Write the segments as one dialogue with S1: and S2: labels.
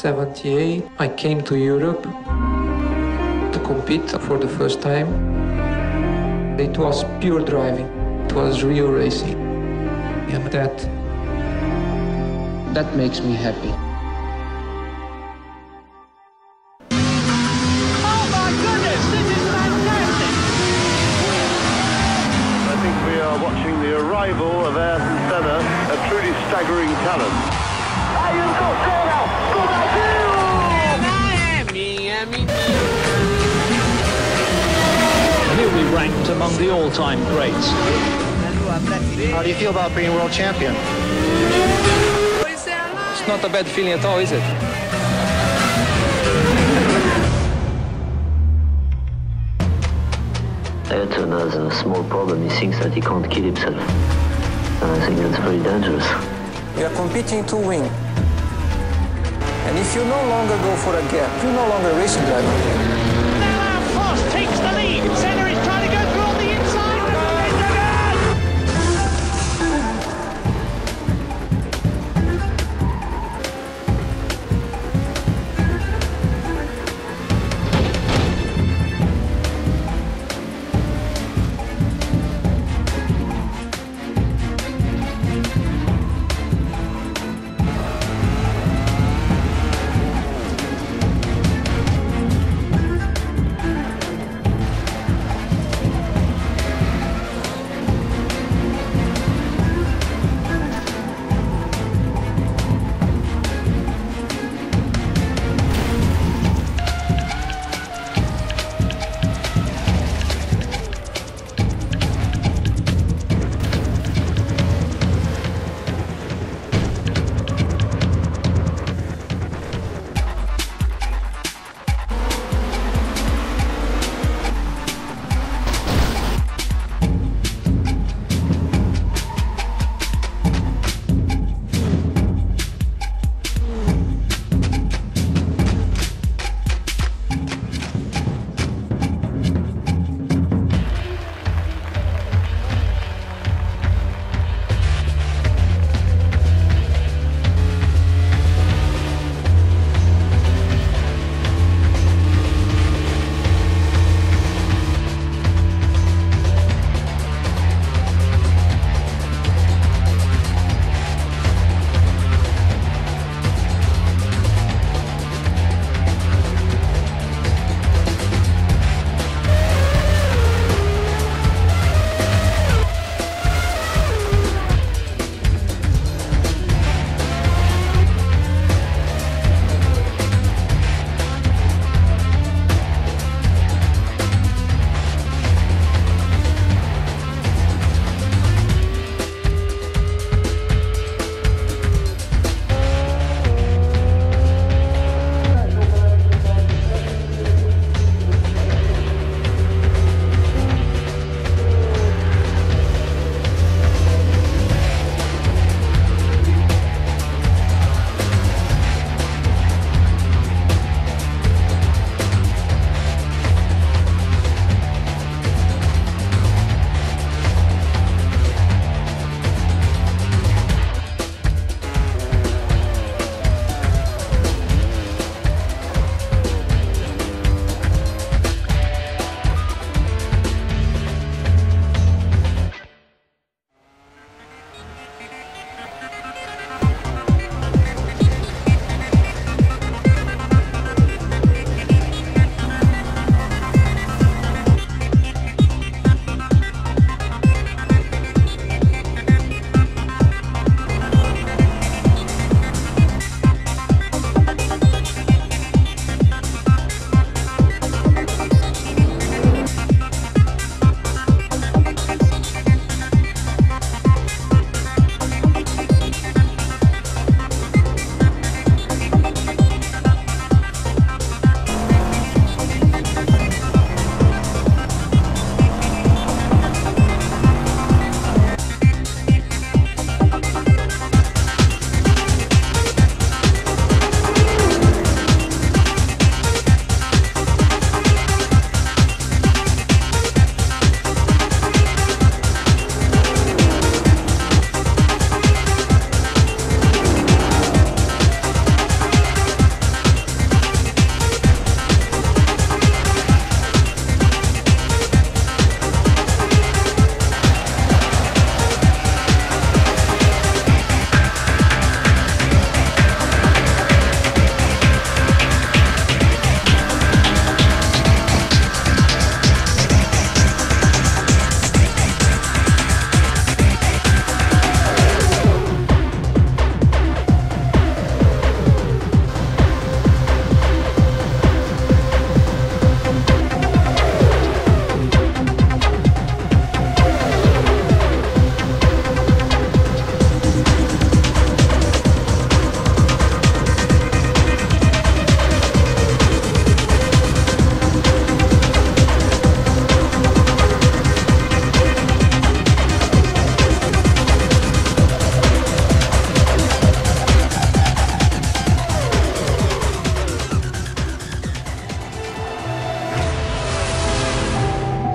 S1: 1978, I came to Europe to compete for the first time. It was pure driving. It was real racing. And that makes me happy.
S2: Oh my goodness, this is fantastic!
S3: I think we are watching the arrival of Senna, a truly staggering talent.
S2: He'll be ranked among the all-time greats.
S4: How do you feel about being world champion?
S5: It's not a bad feeling at all, is it?
S6: Ayrton has a small problem. He thinks that he can't kill himself. And I think that's very dangerous.
S5: We are competing to win. And if you no longer go for a gap, you're no longer a racing driver.
S2: Now Frost takes the lead. Senna is trying to go through on the inside.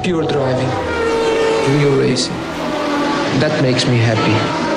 S1: pure driving, real racing. That makes me happy.